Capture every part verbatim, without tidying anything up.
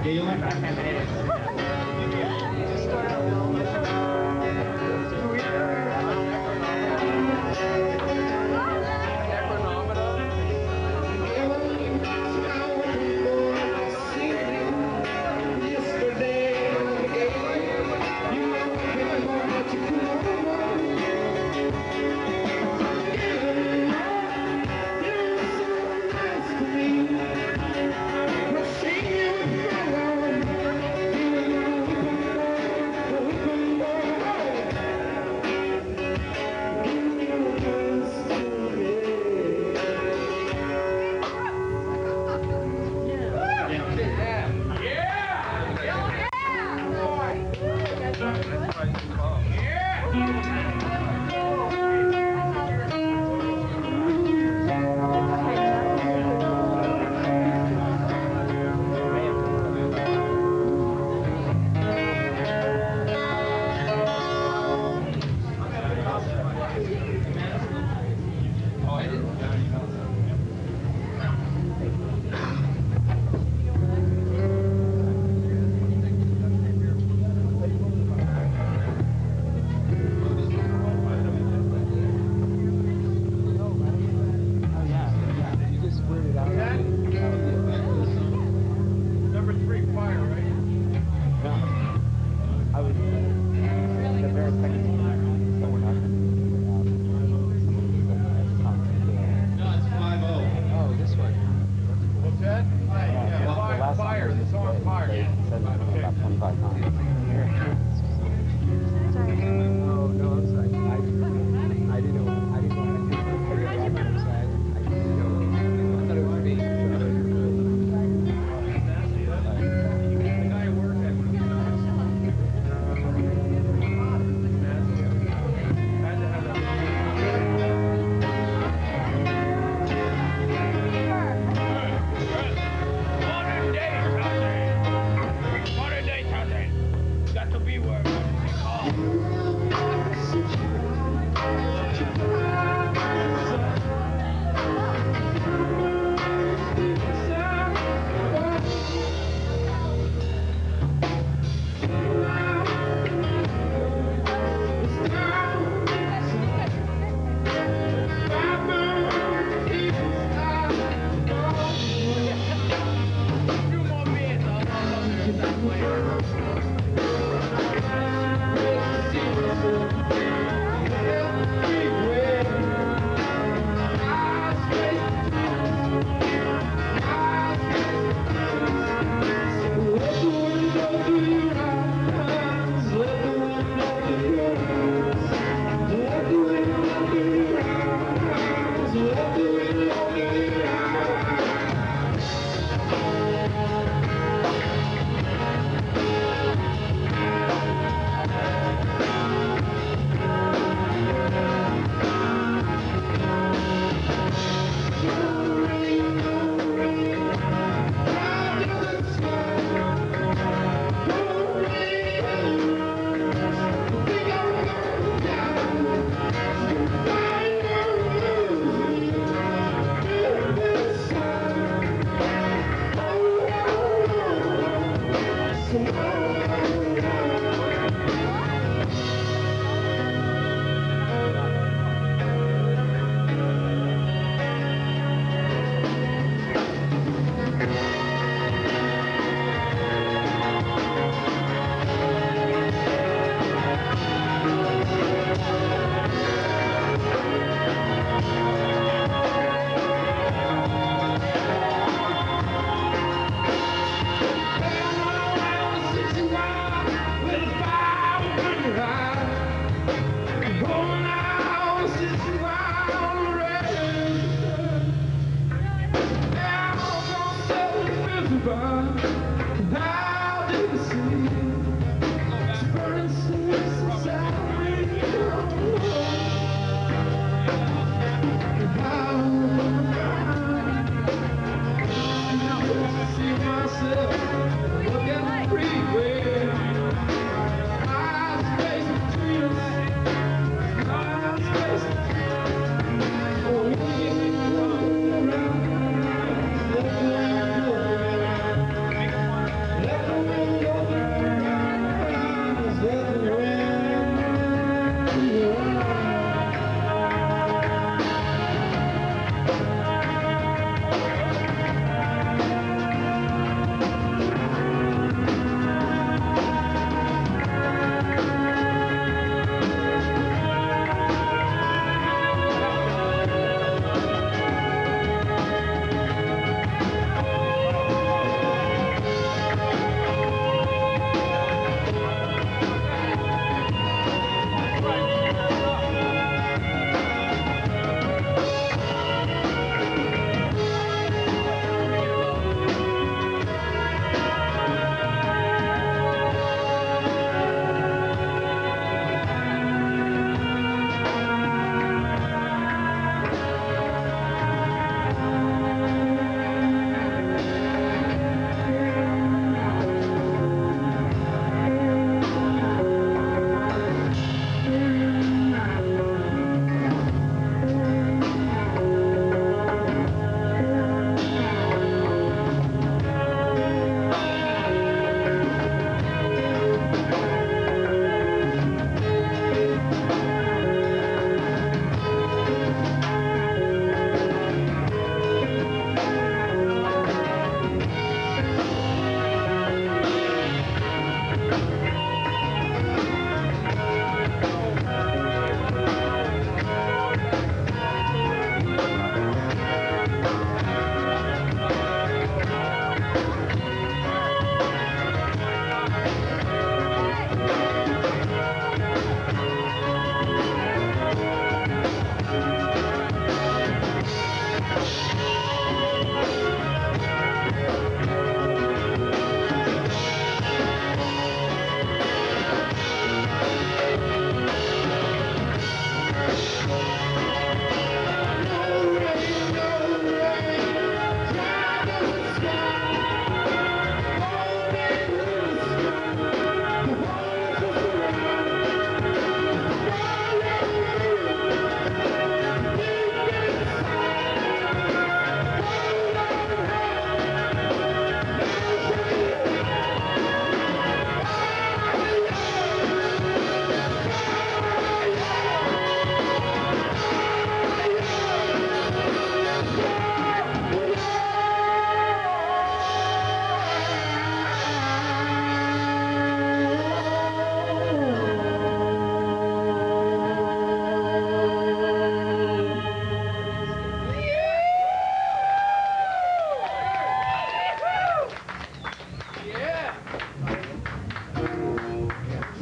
So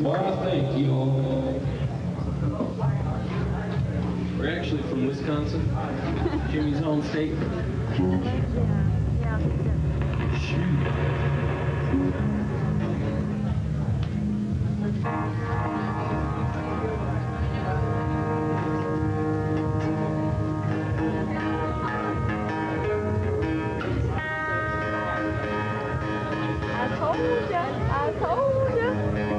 Well, thank you all. We're actually from Wisconsin, Jimmy's home state. Yeah, yeah. Shoot. I told ya, I told ya.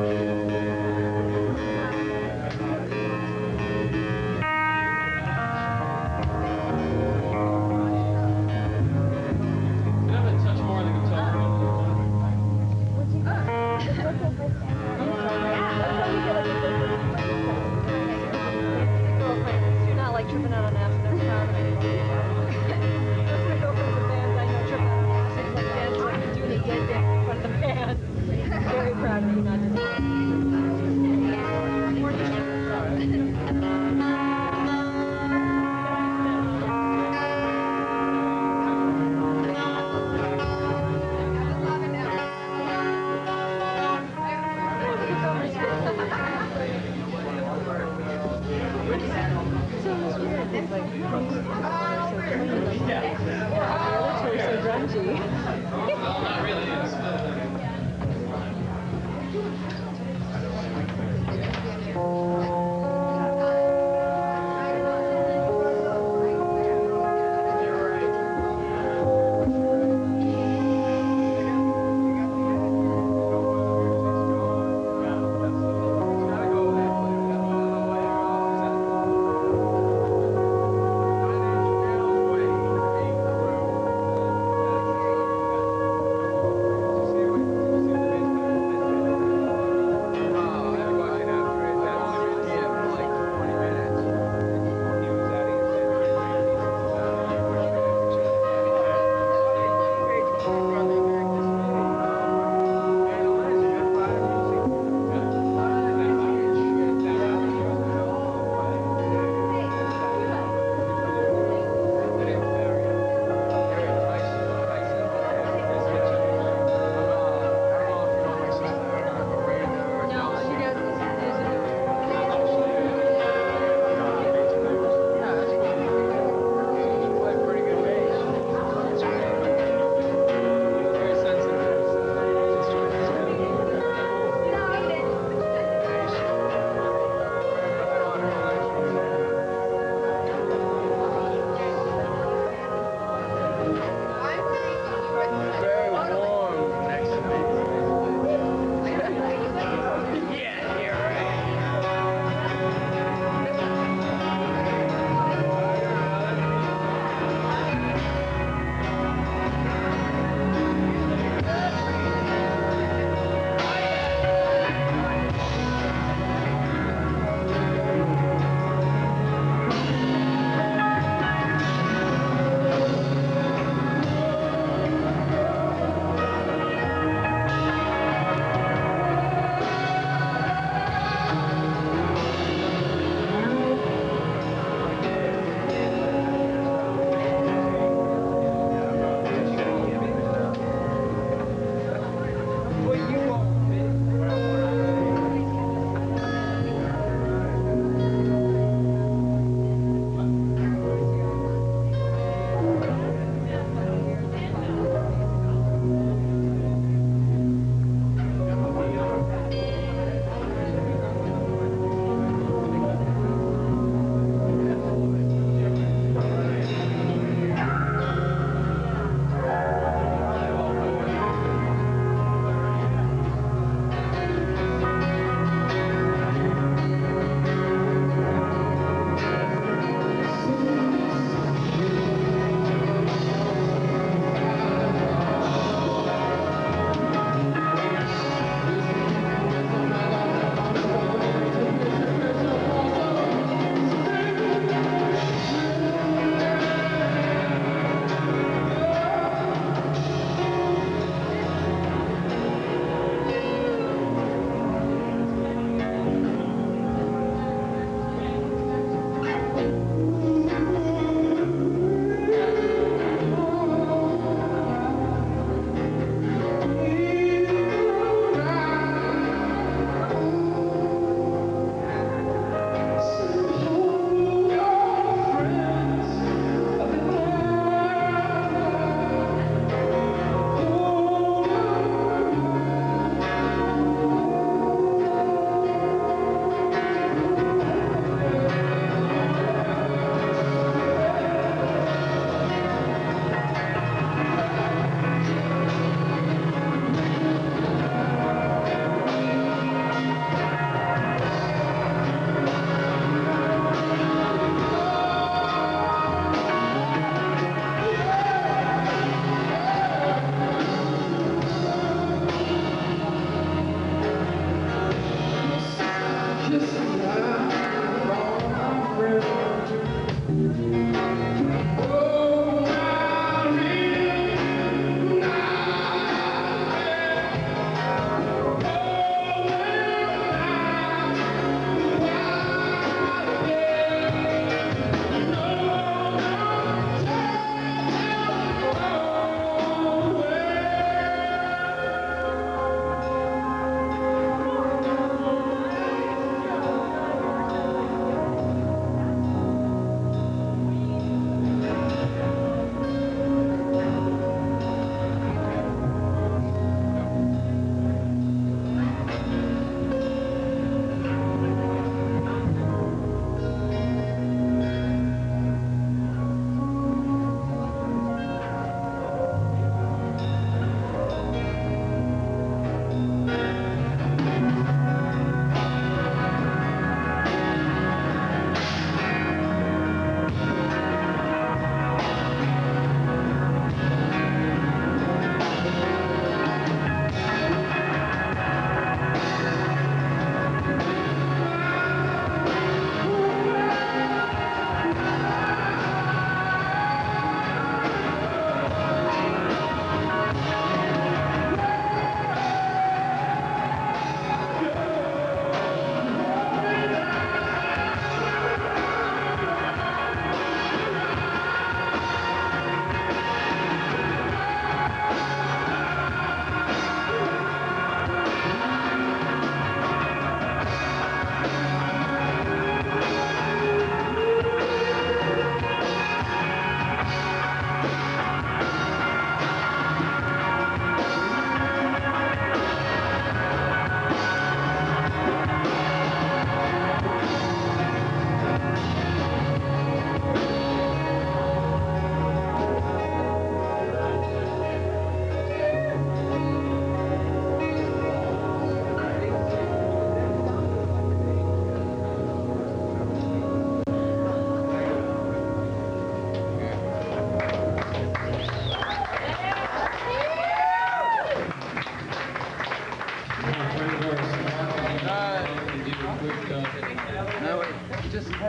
Tripping out on acid, I'm proud of it. That's my girlfriend's a band, I know tripping out on acid, like dancing, doing a dead dance in front of the band. Very proud of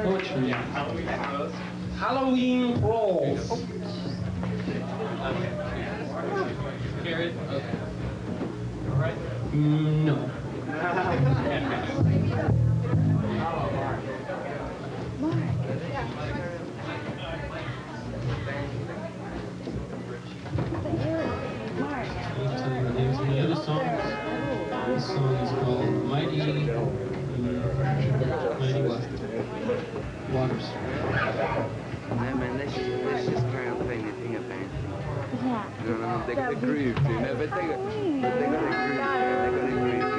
Poetry. Halloween rolls. Carrot? Okay. All right? Mm, no. I'll tell you the names of the other songs. This song is called Mighty... Mighty what? Waters. No man, let's just, let's just carry on playing the thing up there. Yeah. No, no, no, they got the groove, dude. No, but they got, but they got the groove, man. They got the groove, dude.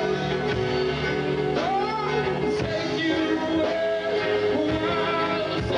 Take you away,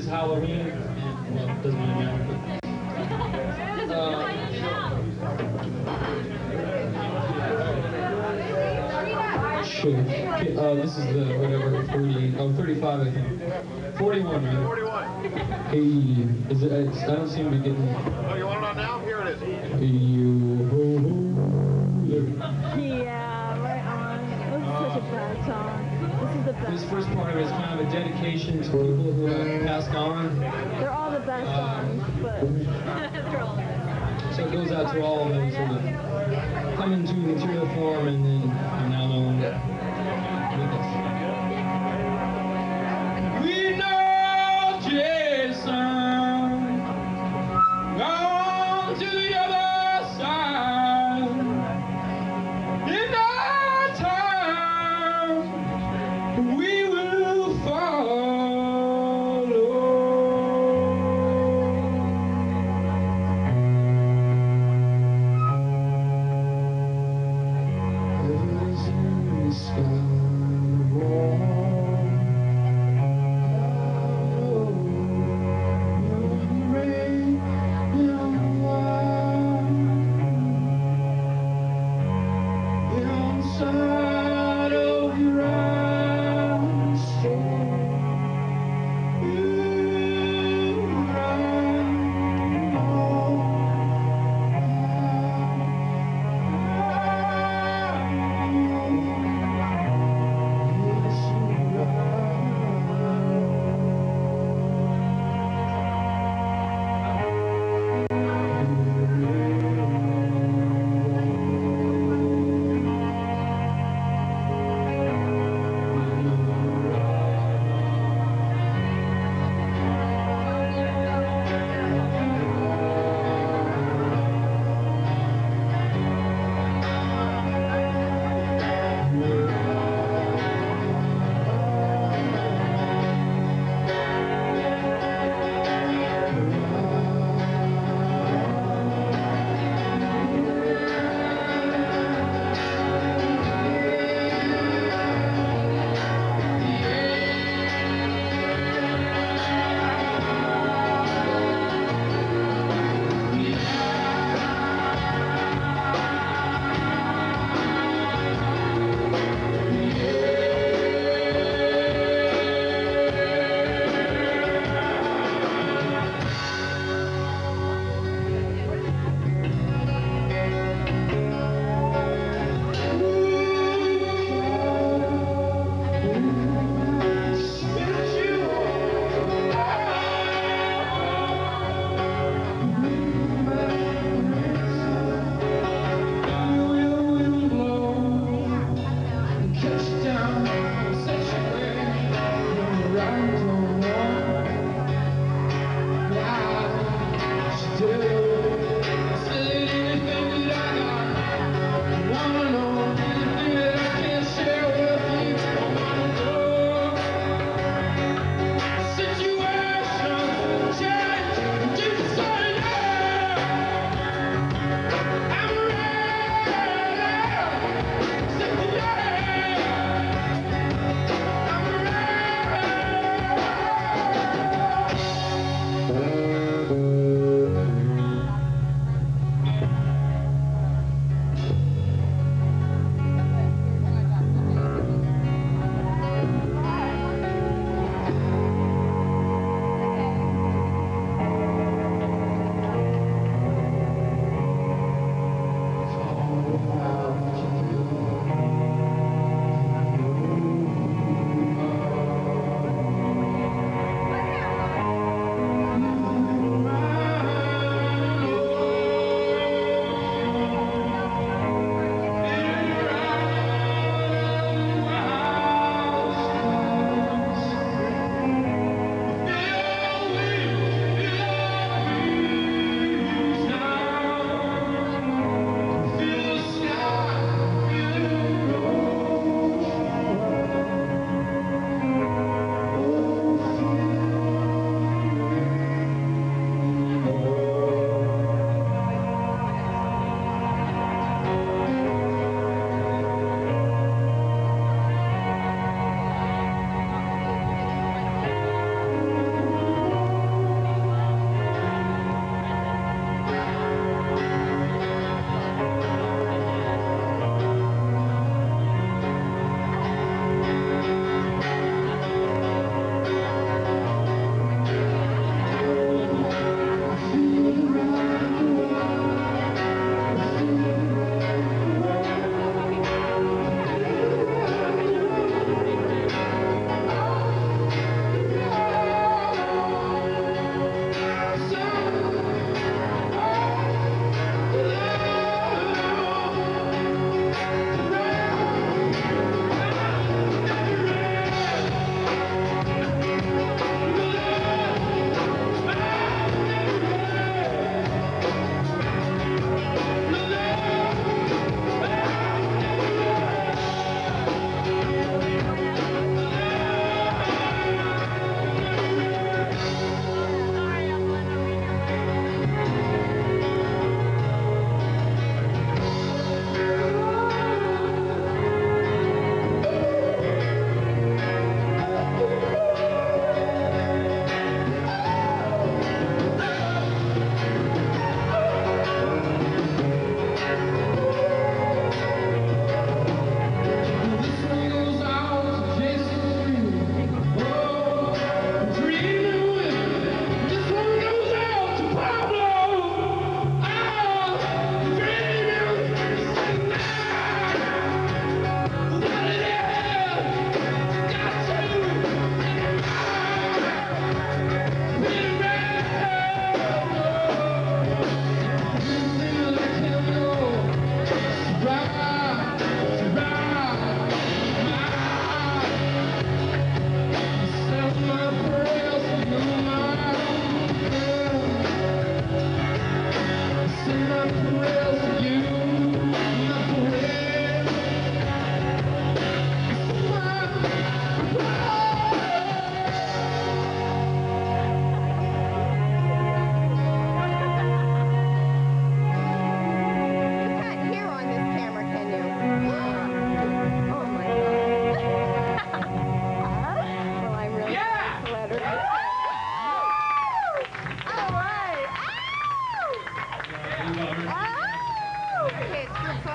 Halloween, and, well, it doesn't really matter, but, uh, sure. Okay, uh, this is the, whatever, forty, oh, thirty-five, I think. forty-one, right? forty-one. Hey, is it, it's, I don't seem to be getting, Oh, you want it on now? Here it is. hey, you, ho, ho, there. Yeah, right on. This is such a bad song. This is the best. This first part of it is kind of a dedication to people who have passed on. They're all the best songs, but they're all the best. So it goes out to all of them, sort of come into material form and then are now no longer with us. We know Jason gone to the other side. In our time, we will follow.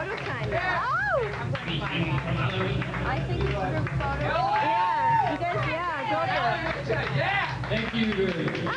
photo kind of. Oh! I think it's group photo. Yeah, you guys, yeah, go for it. Thank you very much. Ah!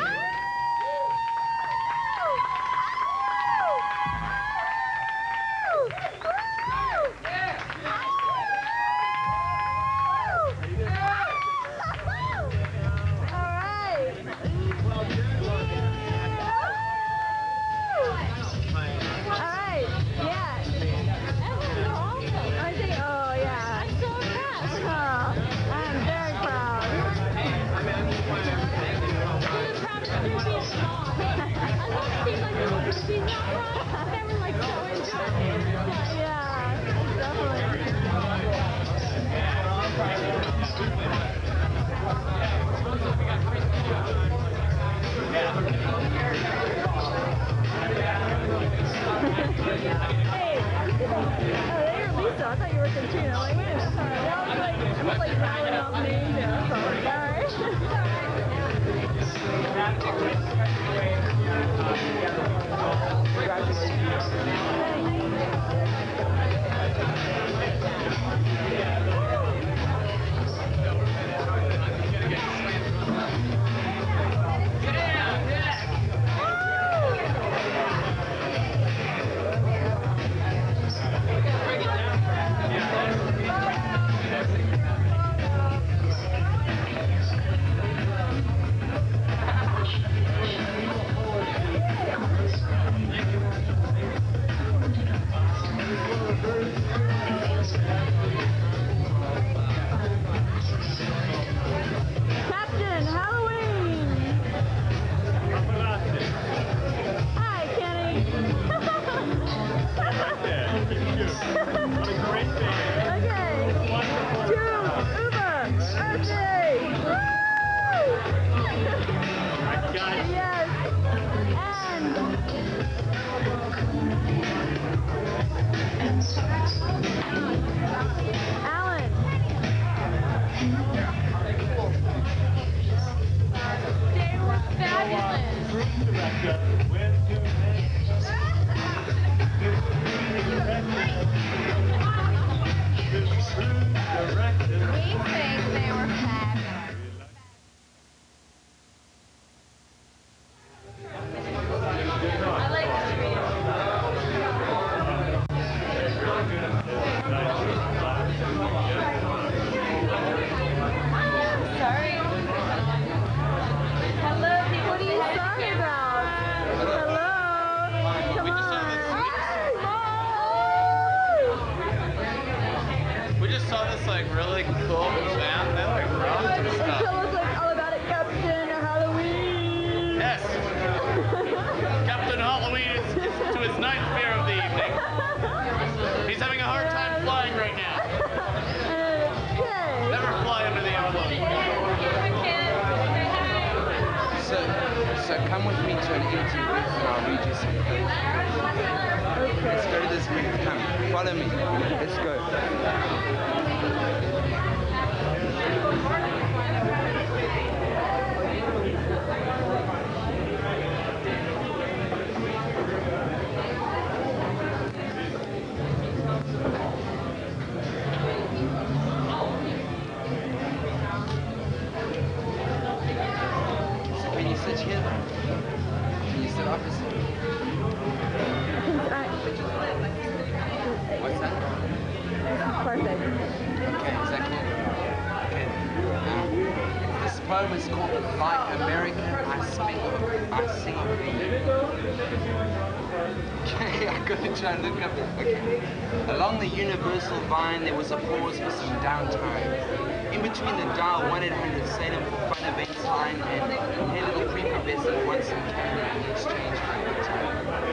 Along the universal vine there was a pause for some downtime. In between the dial one eight hundred Salem for fun events line and Hey Little Prepubescent wants some candy in exchange for your time.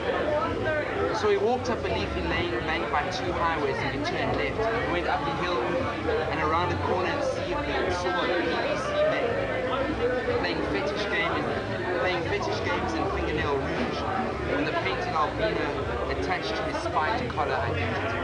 So we walked up a leafy lane banked by two highways and we turned left. We went up the hill and around a corner and see the saw a P V C man playing fetish games playing fetish games and fingernail rouge when the painted albino attached to his spiked collar identity.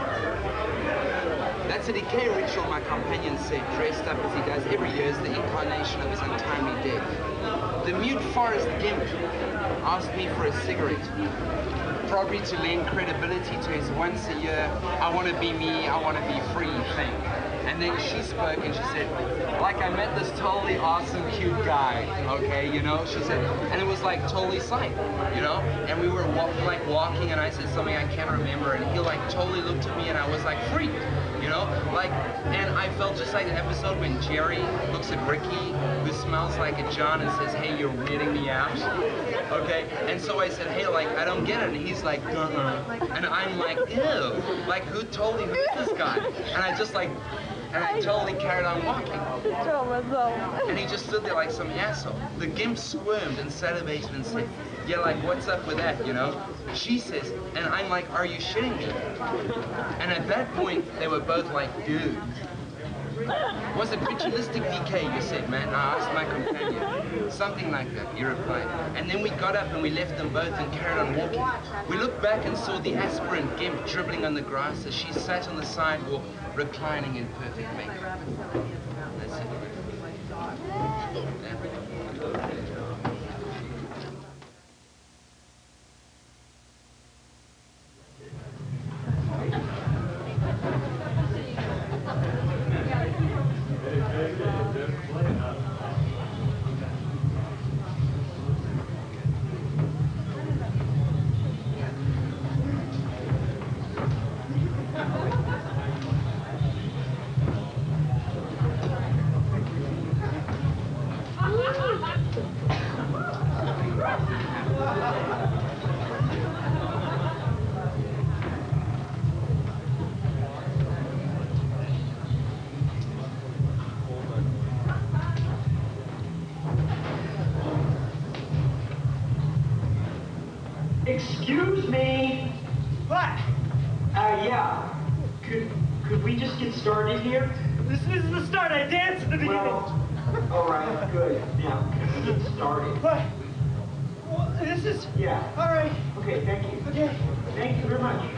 That's a decay ritual, my companion said, dressed up as he does every year as the incarnation of his untimely death. The mute Forrest Gimp asked me for a cigarette. probably to lend credibility to his once a year, I want to be me, I want to be free thing. And then she spoke and she said, like, I met this totally awesome, cute guy, okay, you know, she said, and it was like totally psyched, you know, and we were walk, like walking and I said something I can't remember and he like totally looked at me and I was like freaked, you know, like, and I felt just like the episode when Jerry looks at Ricky, who smells like a John, and says, hey, you're weirding me out, okay, and so I said, hey, like, I don't get it, and he's like, uh-uh, and I'm like, ew, like, who totally who's this guy, and I just like, and I totally carried on walking. And he just stood there like some asshole. The gimp squirmed and salivated and said, yeah, like, what's up with that, you know? She says, and I'm like, are you shitting me? And at that point, they were both like, dude. Was it ritualistic decay, you said, man? I asked my companion. Something like that, he replied. And then we got up and we left them both and carried on walking. We looked back and saw the aspirant gimp dribbling on the grass as she sat on the sidewalk, reclining in perfect makeup. That's it. Yeah. Excuse me. What? Uh, yeah. Could could we just get started here? This is the start. I danced at the beginning. Well, all right, good. Now, can we get started? What? Well, this is. Yeah. All right. Okay. Thank you. Okay. Thank you very much.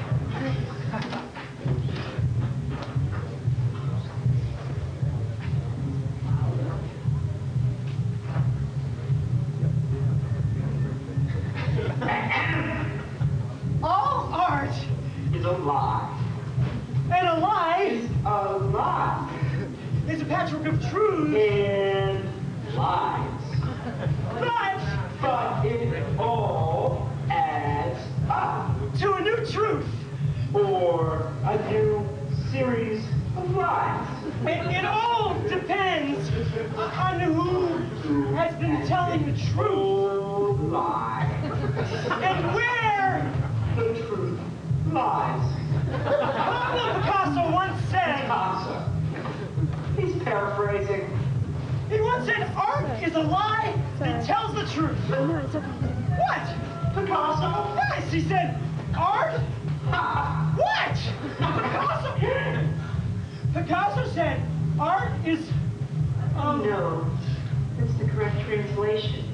All art is a lie. And a lie is a lie. It's a patchwork of truth and lies. But, but it all adds up to a new truth or a new series of lies. It, it all depends on who has been telling the truth. Lie. And where the truth lies. Pablo Picasso once said... Picasso. He's paraphrasing. He once said, art is a lie that tells the truth. What? Picasso? Yes, he said, art? What? Picasso? Picasso said, art is... Um, no, that's the correct translation.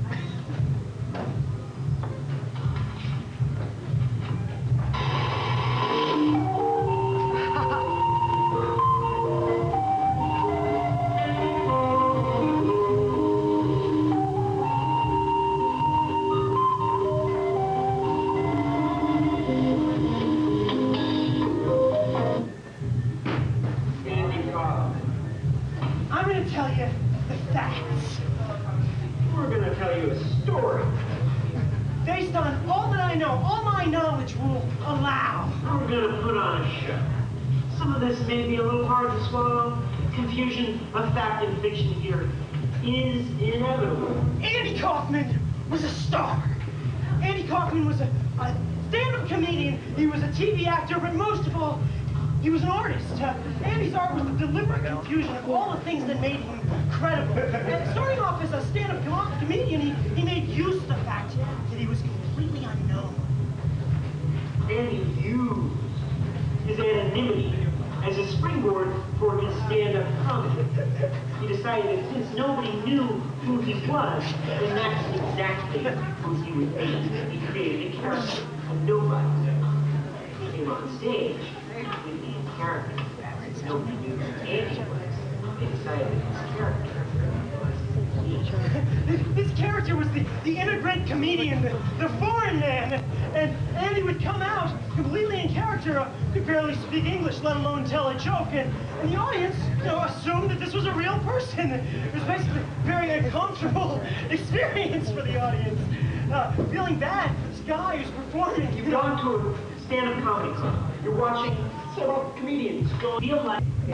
I'm going to tell you the facts. We're going to tell you a story. Based on all that I know, all my knowledge will allow. We're going to put on a show. Some of this may be a little hard to swallow. Confusion of fact and fiction here is inevitable. Andy Kaufman was a star. Andy Kaufman was a, a stand-up comedian. He was a T V actor, but most of all, he was an artist. Uh, Andy's art was the deliberate confusion of all the things that made him credible. And starting off as a stand-up com comedian, he, he made use of the fact that he was completely unknown. Andy used his anonymity as a springboard for his stand-up comedy. He decided that since nobody knew who he was, then that's exactly who he would be. He created a character of nobody. He came on stage with these characters. Since nobody knew who Andy was, they decided that his character was he. His character was the, the immigrant comedian, the, the foreign man. And Andy would come out completely in character, uh, could barely speak English, let alone tell a joke. And, and the audience, you know, assumed that this was a real person. It was basically a very uncomfortable experience for the audience. Uh, feeling bad for this guy who's performing. You've gone to a stand-up comedy club. You're watching several comedians go feel like... You're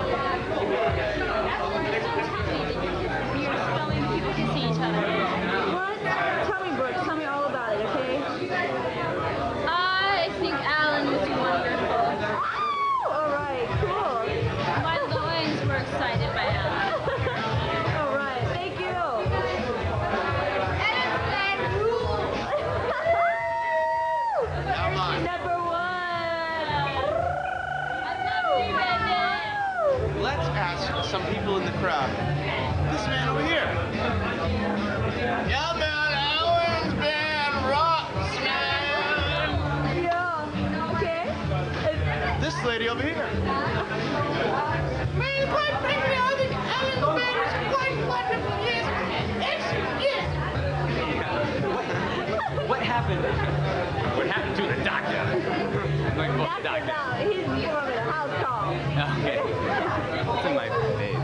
spelling people kissing each other. What? Tell me, Brooke. Tell me all about it, okay? I think Alan would do wonderful. Oh, all right. Cool. My loins were excited by Alan. All right. Thank you. Come on. Number one. Let's ask some people in the crowd. This man over here. Yeah, man, Alan's band rocks, man. Yeah. Okay. Uh, This lady over here. Man, quite frankly, I think Alan's band is quite wonderful. Yes, excellent, yes. What happened? What happened to the doctor? I'm going to the Doctor's doctor. out. He's performing a house call. Okay. It's in my face.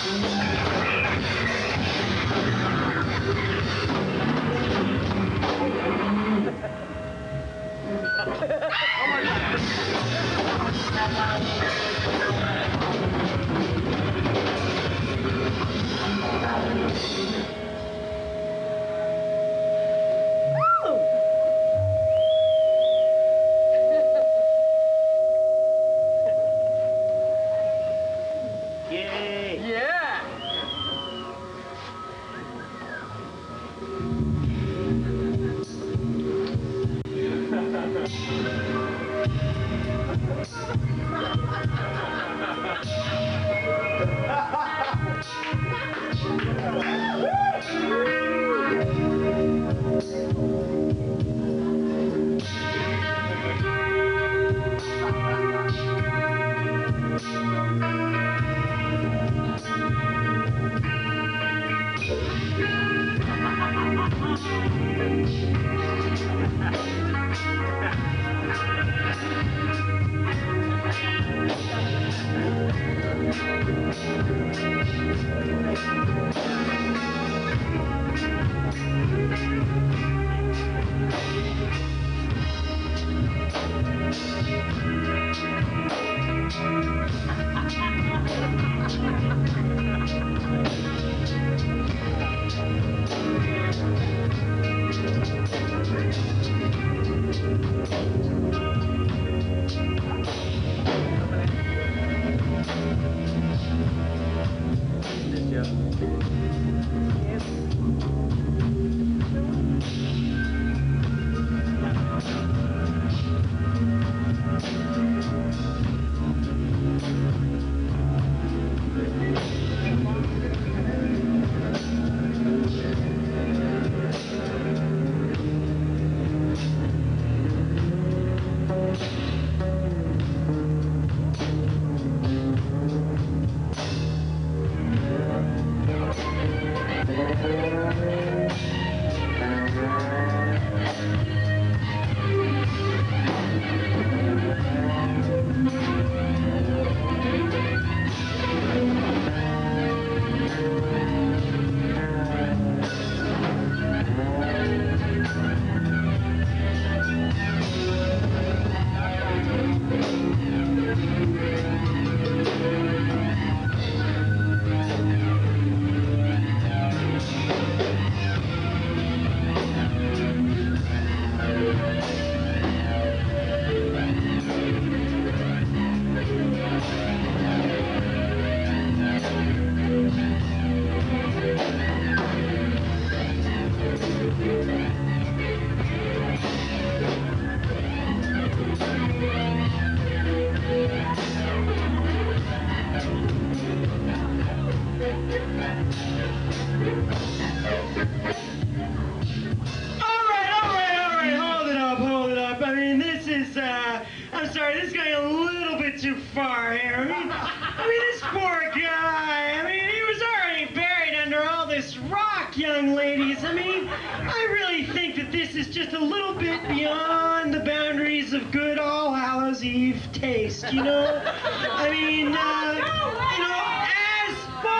Too far here. I mean, I mean, this poor guy. I mean, he was already buried under all this rock, young ladies. I mean, I really think that this is just a little bit beyond the boundaries of good All Hallows Eve taste, you know? I mean, uh, you know, as,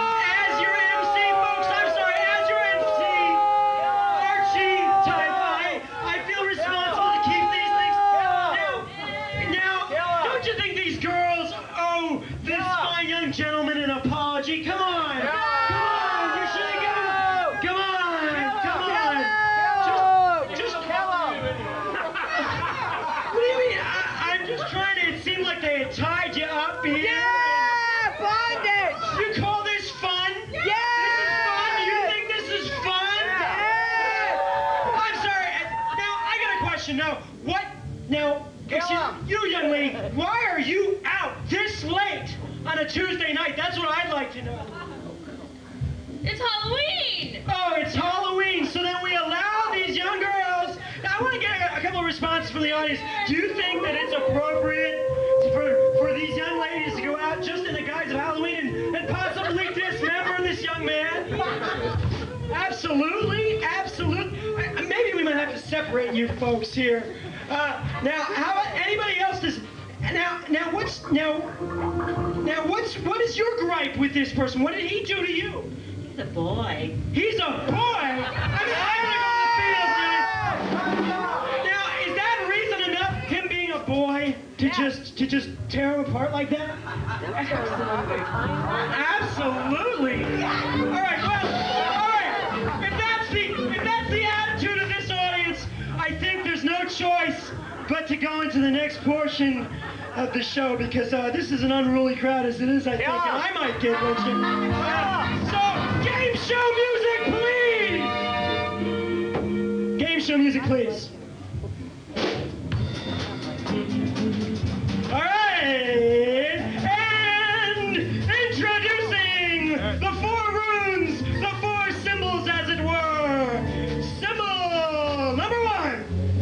as your M C, folks, I'm sorry, as your M C, Archie type, I, I feel responsible to keep these things. Now, now, don't you think these girls owe this fine young gentleman an apology? Come on! Come on! You should have given him... Come on! Come on! Just... Just kill him! What do you mean? I, I'm just trying to... It seemed like they had tied you up here. Yeah! Bondage! You call this fun? Yeah! This is fun? Do you think this is fun? Yeah! I'm sorry. Now, I got a question. Now, what... Now... Excuse you, young lady, why are you out this late on a Tuesday night? That's what I'd like to know. It's Halloween! Oh, it's Halloween, so then we allow these young girls... Now, I want to get a, a couple of responses from the audience. Do you think that it's appropriate for, for these young ladies to go out just in the guise of Halloween and, and possibly dismember this young man? Absolutely, absolutely. I, maybe we might have to separate you folks here. Uh, now, how about anybody else? Does Now, now what's now, now what's what is your gripe with this person? What did he do to you? He's a boy. He's a boy. I mean, I gotta go to the field, Now, is that reason enough? Him being a boy to Yeah. just to just tear him apart like that? Absolutely. All right. Well, all right. If that's the if that's the attitude of this audience, I think there's no choice but to go into the next portion of the show, because uh, this is an unruly crowd as it is, I think, and I might get lynched. Uh, so, game show music, please! Game show music, please. All right, and introducing the four runes, the four symbols, as it were. Symbol number one.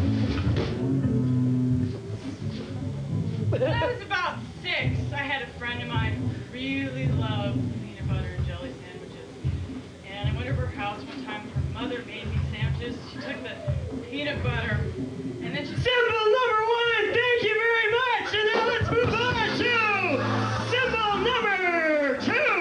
When I was about six, I had a friend of mine who really loved peanut butter and jelly sandwiches. And I went over her house one time, her mother made me sandwiches. She took the peanut butter, and then she... Symbol number one, thank you very much. And now let's move on to symbol number two.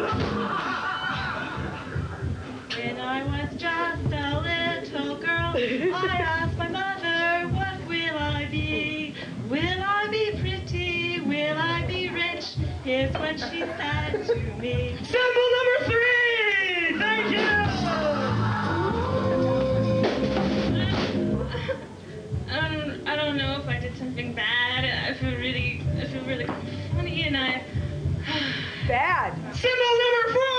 When I was just a little girl, I asked my mother, what will I be? Will I be pretty? Will I be rich? Here's what she said to me. Symbol number three, thank you. I don't, I don't know if I did something bad. I feel really, I feel really funny, and I... Bad. Symbol number four.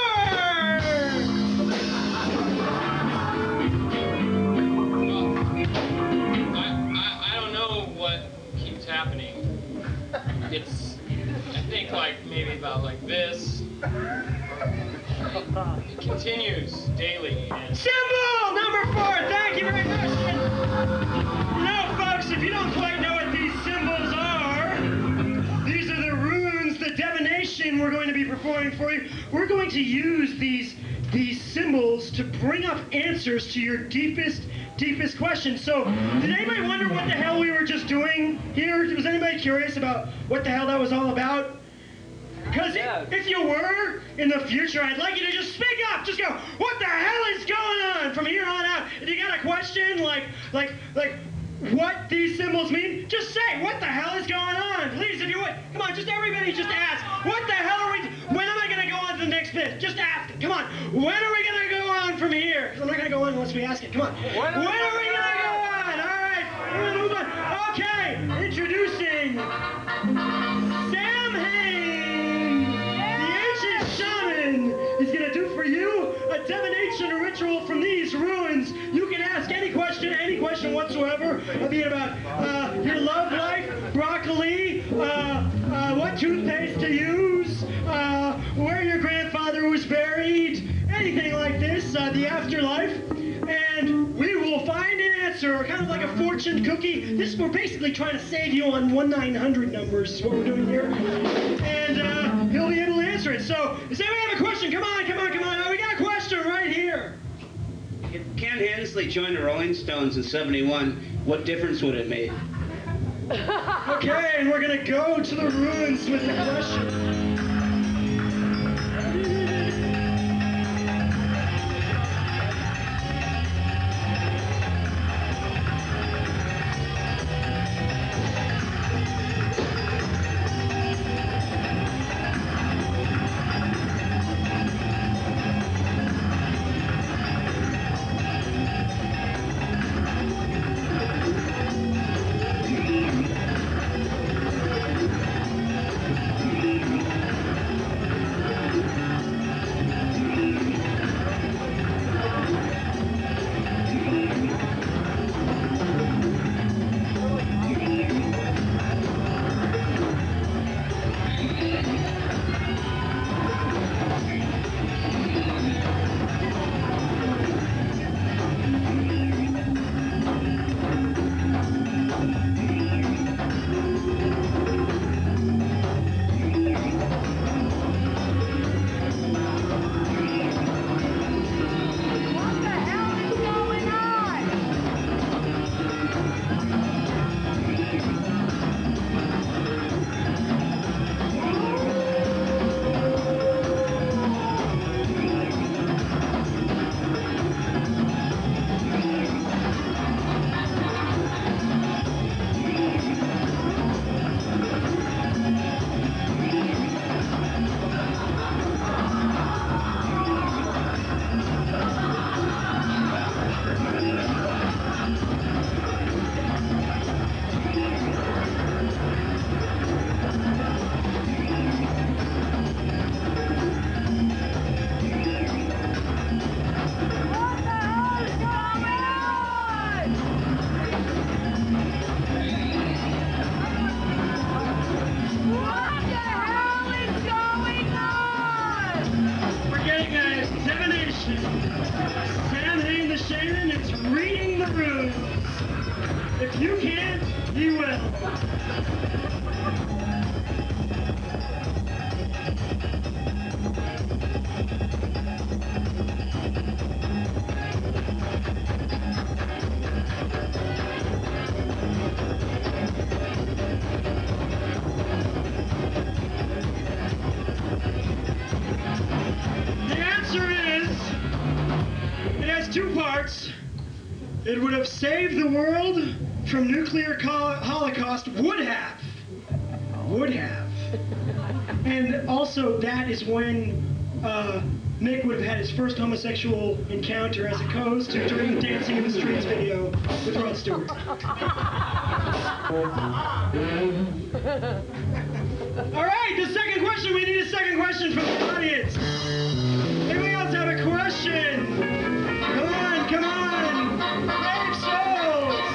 I, I, I don't know what keeps happening. It's, I think, like, maybe about like this. It continues daily. And Symbol number four, thank you very much. You know, folks, if you don't quite know what these symbols are, these are the runes, the divination we're going to be performing for you. We're going to use these these symbols to bring up answers to your deepest, deepest questions. So, did anybody wonder what the hell we were just doing here? Was anybody curious about what the hell that was all about? Because if you were, in the future, I'd like you to just speak up. Just go, what the hell is going on from here on out? If you got a question like, like, like, what these symbols mean, just say, what the hell is going on? Please, if you would. Come on, just everybody just ask, what the hell are we, when am I going to go on to the next bit? Just ask it. Come on, when are we going to go on from here? I'm not going to go on unless we ask it. Come on. When are we, when are we going to go on? All right, we're going to move on. Okay, introducing Sam Hain, the ancient shaman, is going to do for you a divination ritual from these ruins. You can ask any question, any question whatsoever, be it about uh, your love life, broccoli, uh, uh, what toothpaste to use, uh, where your grandfather was buried, anything like this, uh, the afterlife, and we will find an answer, kind of like a fortune cookie. This, we're basically trying to save you on one nine hundred numbers is what we're doing here, and uh, he'll be able to answer it. So, does anybody have a question? Come on, come on, come on. Oh, we got a question right here. If Ken Hensley joined the Rolling Stones in seventy-one, what difference would it make? Okay, and we're gonna go to the ruins with the question. You can't, you will. The answer is, it has two parts. It would have saved the world from nuclear holocaust. Would have. Would have. And also, that is when uh, Mick would have had his first homosexual encounter as opposed to during the Dancing in the Streets video with Rod Stewart. All right, the second question. We need a second question from the audience. Anybody else have a question? Come on, come on. Brave souls.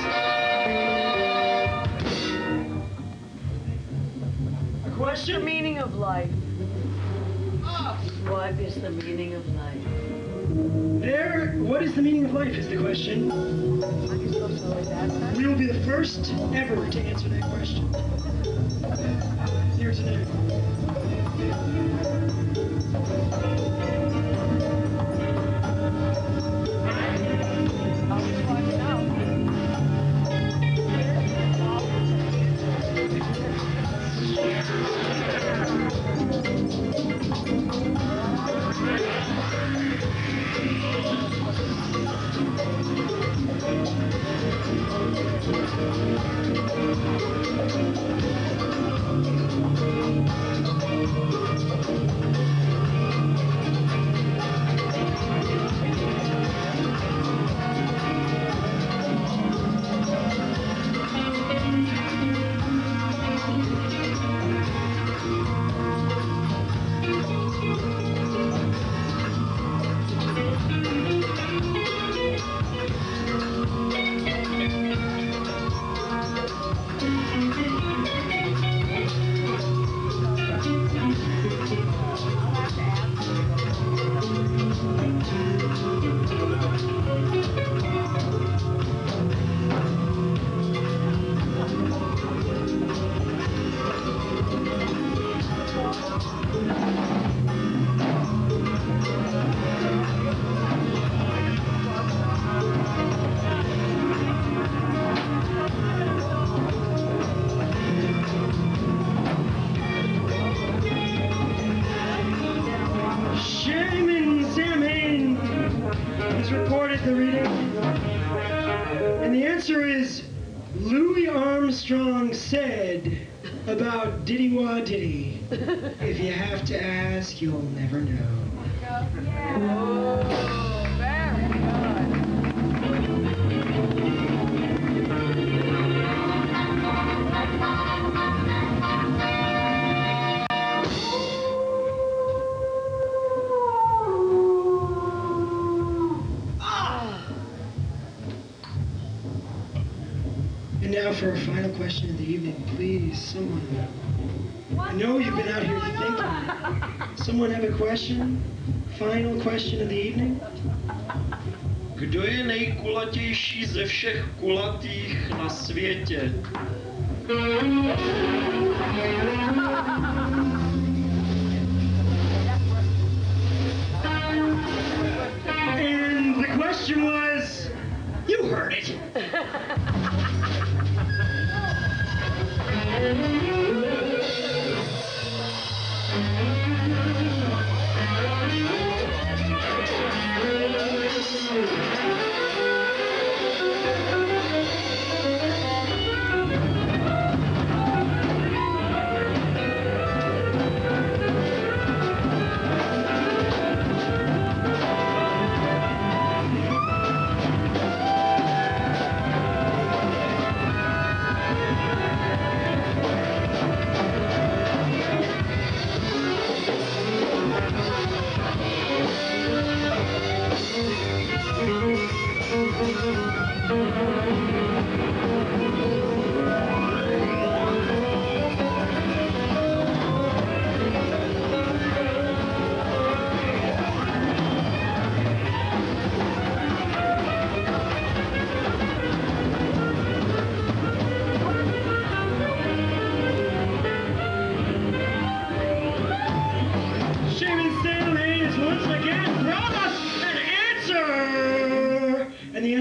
A question? The meaning of life. What is the meaning of life? There, what is the meaning of life is the question. We will be the first ever to answer that question. Here's an answer. The reading. And the answer is Louis Armstrong said about Diddy Wah Diddy, if you have to ask, you'll never know. Yeah. Oh, very And now for our final question of the evening, please, someone. I know you've been out here thinking. Someone have a question? Final question of the evening? Kdo je nejkulatější ze všech kulatých na světě? And the question was, you heard it.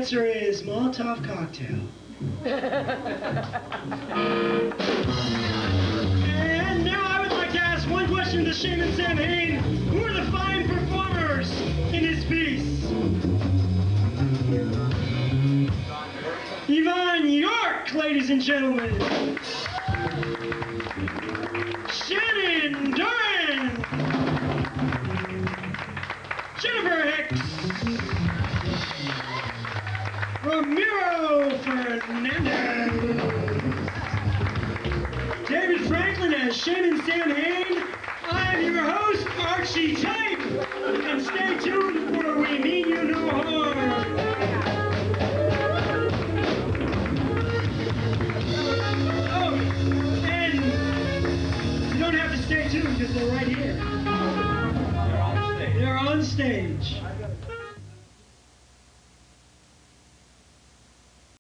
answer is Molotov cocktail. And now I would like to ask one question to Shaman Sam Hain. Who are the fine performers in this piece? Yvonne York, ladies and gentlemen. Shannon Duran. Jennifer Hicks. Ramiro Fernandez. David Franklin as Shaman Sam Hain. I am your host, Archie Type. And stay tuned for We Mean You No Harm. Oh, and you don't have to stay tuned because they're right here. They're on stage. They're on stage.